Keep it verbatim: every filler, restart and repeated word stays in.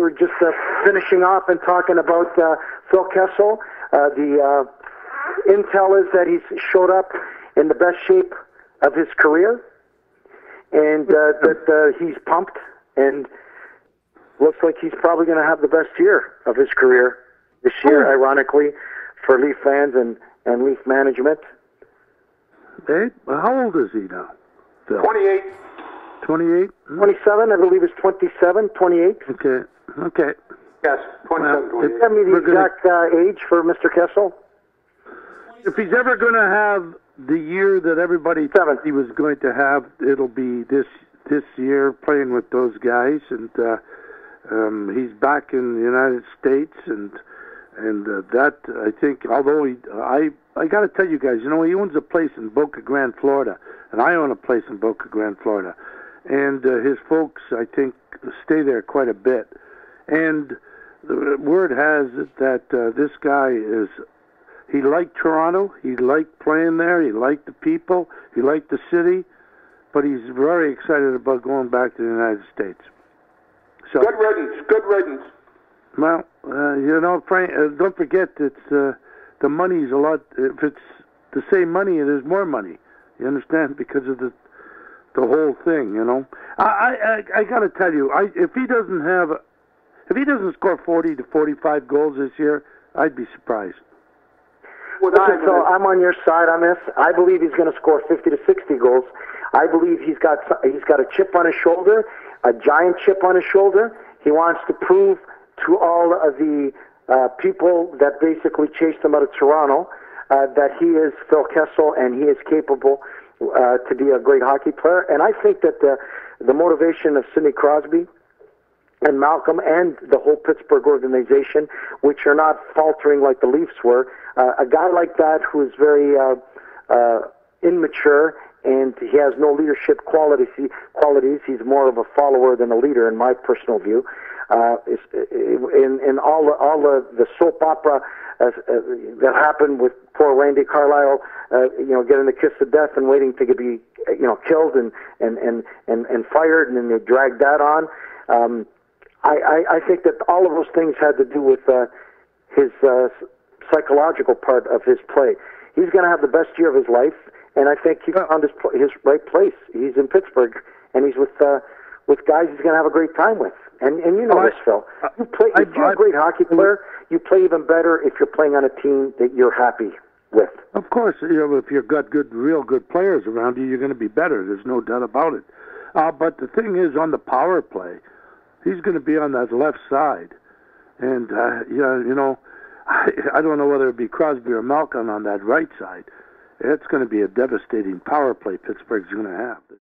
were just uh, finishing off and talking about uh, Phil Kessel. Uh, the uh, intel is that he's showed up in the best shape of his career, and uh, that uh, he's pumped, and looks like he's probably going to have the best year of his career this year, oh. ironically, for Leaf fans and, and Leaf management. Hey, how old is he now, Phil? twenty-eight. twenty-eight? twenty-seven, I believe it's twenty-seven, twenty-eight. Okay, okay. Yes, twenty-seven, well, twenty-eight. Tell me the exact gonna, uh, age for Mister Kessel. If he's ever going to have the year that everybody Seven. thought he was going to have, it'll be this this year playing with those guys. And uh, um, he's back in the United States, and and uh, that, I think, although he, I, I got to tell you guys, you know, he owns a place in Boca Grande, Florida, and I own a place in Boca Grande, Florida. And uh, his folks, I think, stay there quite a bit. And the word has it that uh, this guy is, he liked Toronto, he liked playing there, he liked the people, he liked the city, but he's very excited about going back to the United States. So, good riddance, good riddance. Well, uh, you know, Frank, uh, don't forget it's uh, the money's a lot. If it's the same money, it is more money. You understand? Because of the the whole thing, you know. I I, I got to tell you, I if he doesn't have, if he doesn't score forty to forty-five goals this year, I'd be surprised. Listen, so I'm on your side on this. I believe he's going to score fifty to sixty goals. I believe he's got he's got a chip on his shoulder, a giant chip on his shoulder. He wants to prove to all of the uh, people that basically chased him out of Toronto uh, that he is Phil Kessel and he is capable uh, to be a great hockey player. And I think that the, the motivation of Sidney Crosby and Malcolm and the whole Pittsburgh organization, which are not faltering like the Leafs were, uh, a guy like that who is very uh, uh, immature and he has no leadership qualities, he, qualities, he's more of a follower than a leader in my personal view. Uh, in, in all the, all the, the soap opera uh, uh, that happened with poor Randy Carlyle, uh, you know, getting the kiss of death and waiting to be, you know, killed and and, and, and, and fired, and then they dragged that on. Um, I, I, I think that all of those things had to do with uh, his uh, psychological part of his play. He's going to have the best year of his life, and I think he found his his right place. He's in Pittsburgh, and he's with uh, with guys he's going to have a great time with. And and you know oh, this, I, Phil. You play, if I, you're I, a great hockey player, you play even better if you're playing on a team that you're happy with. Of course, you know, if you've got good, real good players around you, you're going to be better. There's no doubt about it. Uh, but the thing is, on the power play, he's going to be on that left side. And, uh, yeah, you know, I, I don't know whether it be Crosby or Malkin on that right side. It's going to be a devastating power play Pittsburgh's going to have.